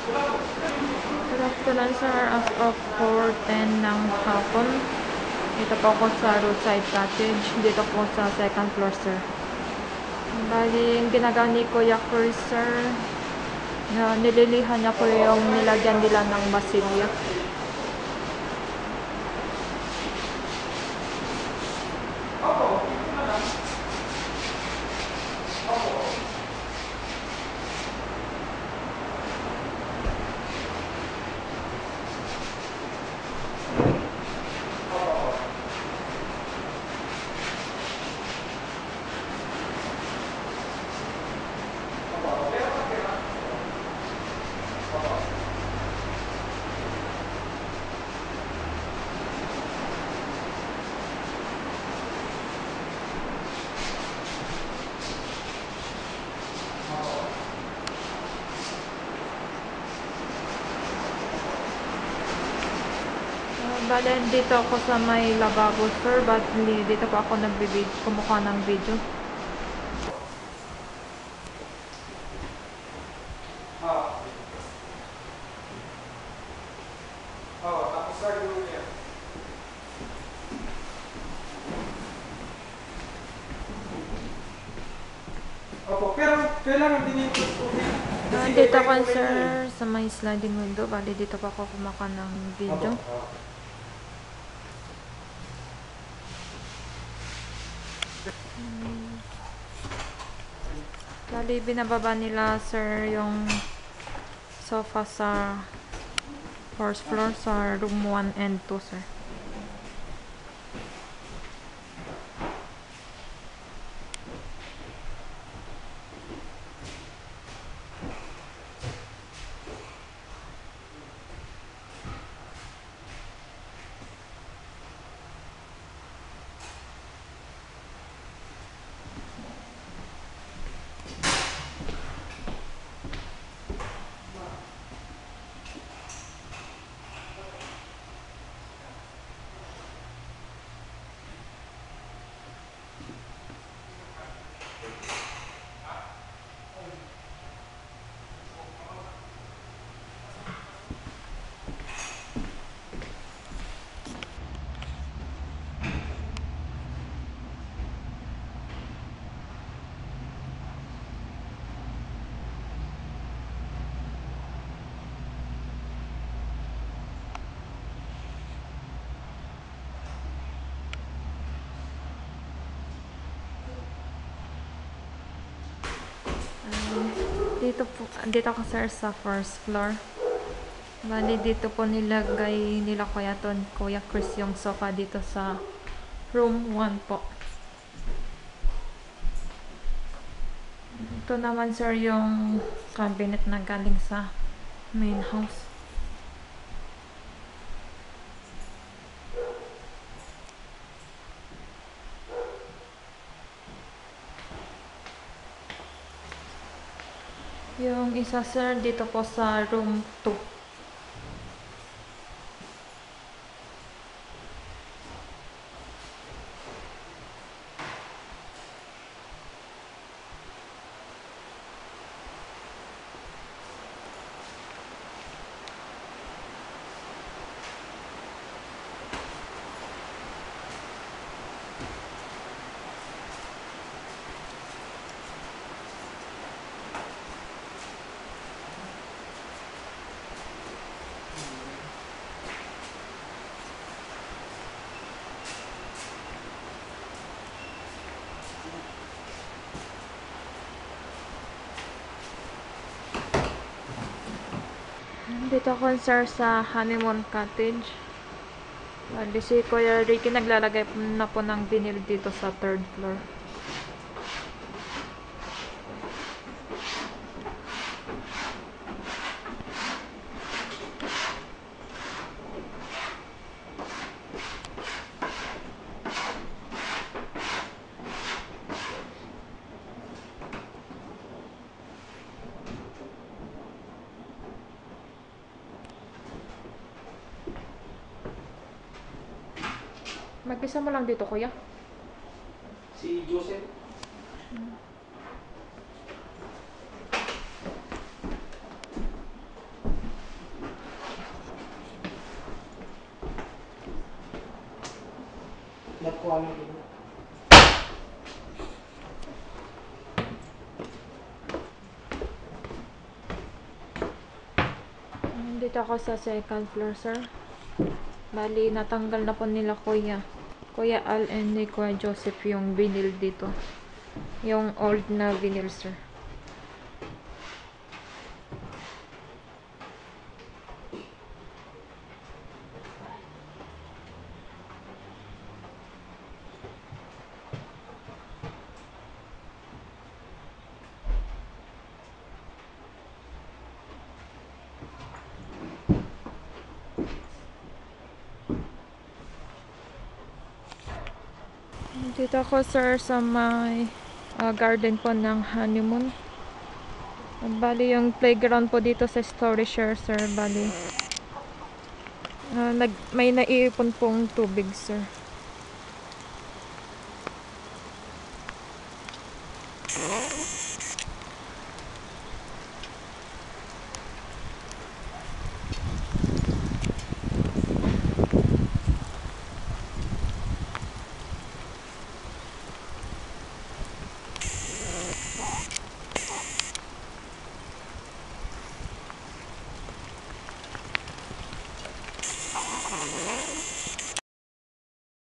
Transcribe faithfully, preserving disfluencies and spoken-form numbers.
Good afternoon, sir. As of four ten ng hapon, dito po ako sa roadside cottage. Dito po sa second floor, sir. Bali, yung ginagawa ni Kuya Chris, sir, na nililihan niya po yung nilagyan nila ng basilya. Bale, dito ako sa may lavabo, sir. But dito po ako nagbibid kumukuha ng video. Ah. Oh, tapos sa group niya. Opo, pero kailangan din yung tubig. Uh, dito ako, sir, sa may sliding window. Bali, dito pa ako kumukuha ng video. Opo. Oh. Bali, binababa nila, sir, yung sofa sa first floor sa room one and two, sir. Dito po, dito ako, sir, sa first floor. Bali, dito po nilagay nila Kuya Ton, Kuya Chris, yung sofa dito sa room one po. Ito naman, sir, yung cabinet na galing sa main house. Yung isa, sir, dito po sa room two. Dito ako, sir, sa honeymoon cottage. Bali, si Kuya Ricky naglalagay na po ng vinyl dito sa third floor. Magpisa mo lang dito, kuya. Si Joseph. quality. Dito ako sa second floor, sir. Bali, natanggal na po nila Kuya. Kuya Al and ni Kuya Joseph yung vinyl dito. Yung old na vinyl, sir. Dito ako, sir, sa may uh, garden po ng honeymoon. Bali, yung playground po dito sa story share, sir. Bali, uh, nag, may naiipon pong tubig, sir.